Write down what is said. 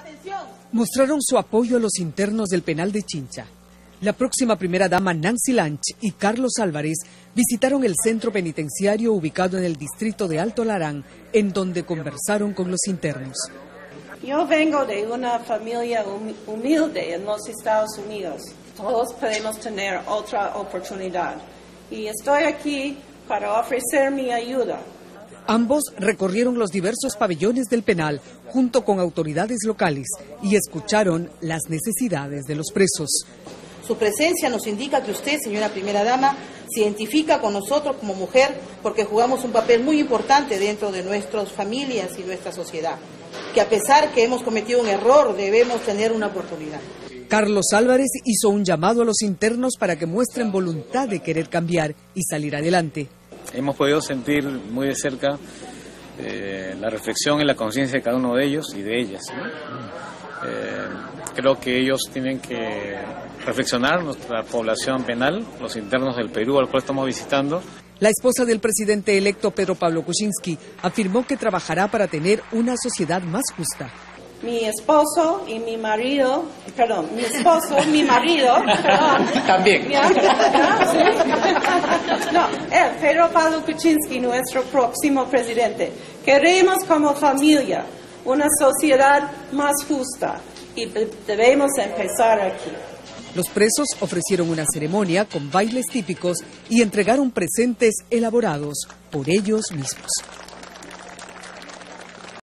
mostraron su apoyo a los internos del penal de Chincha. La próxima primera dama Nancy Lange y Carlos Álvarez visitaron el centro penitenciario ubicado en el distrito de Alto Larán, en donde conversaron con los internos. Yo vengo de una familia humilde en los Estados Unidos. Todos podemos tener otra oportunidad. Y estoy aquí para ofrecer mi ayuda. Ambos recorrieron los diversos pabellones del penal junto con autoridades locales y escucharon las necesidades de los presos. Su presencia nos indica que usted, señora primera dama, se identifica con nosotros como mujer porque jugamos un papel muy importante dentro de nuestras familias y nuestra sociedad. Que a pesar que hemos cometido un error, debemos tener una oportunidad. Carlos Álvarez hizo un llamado a los internos para que muestren voluntad de querer cambiar y salir adelante. Hemos podido sentir muy de cerca la reflexión y la conciencia de cada uno de ellos y de ellas, ¿no? Creo que ellos tienen que reflexionar, nuestra población penal, los internos del Perú al cual estamos visitando. La esposa del presidente electo Pedro Pablo Kuczynski afirmó que trabajará para tener una sociedad más justa. Mi esposo, mi marido, perdón, También. No, Pedro Pablo Kuczynski, nuestro próximo presidente. Queremos como familia una sociedad más justa y debemos empezar aquí. Los presos ofrecieron una ceremonia con bailes típicos y entregaron presentes elaborados por ellos mismos.